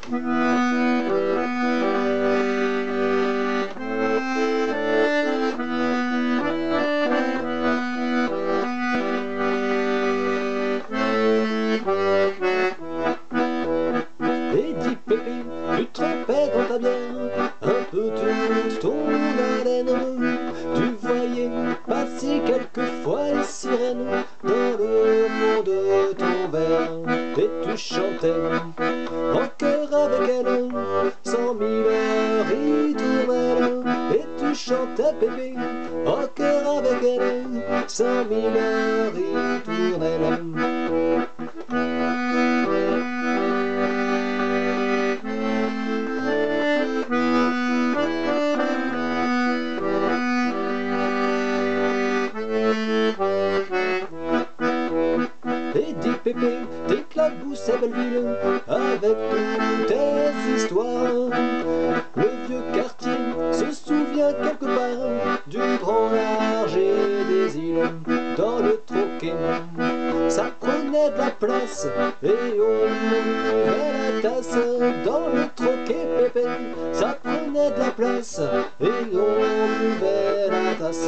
Et dis Pépé, tu trempais dans ta bière un peu toute ton haleine. Tu voyais passer quelquefois les sirènes dans le fond de ton verre. Et tu chantais en chœur avec elle 100 000 ritournelles. Et tu chantais Pépé en chœur avec elle 100 000 ritournelles. Et dis Pépé, t'éclabousses à Belleville avec toutes tes histoires. Le vieux quartier se souvient quelque part du grand large et des îles. Dans le troquet, ça prenait de la place et on buvait la tasse. Dans le troquet, Pépé, ça prenait de la place et on buvait la tasse.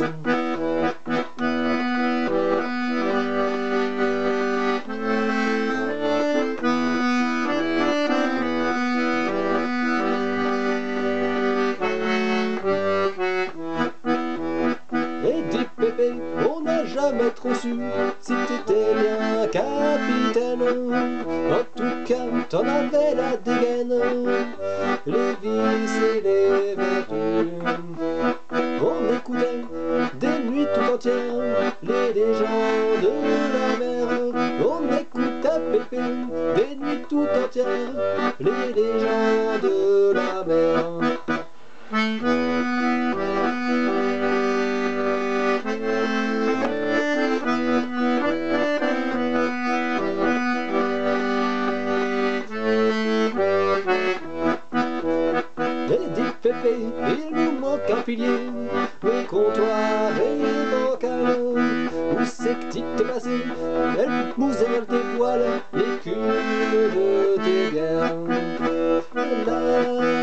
Pépé, on n'a jamais trop su si t'étais bien capitaine. En tout cas, t'en avais la dégaine, les vis et les vertus. On écoutait des nuits tout entières les légendes de la mer. On écoutait Pépé des nuits tout entières les légendes de la mer. Et dis Pépé, il nous manque un pilier, le comptoir est bancal. Où c'est que tu t'es passé, elle mouselle tes poils, les culs de tes guerres.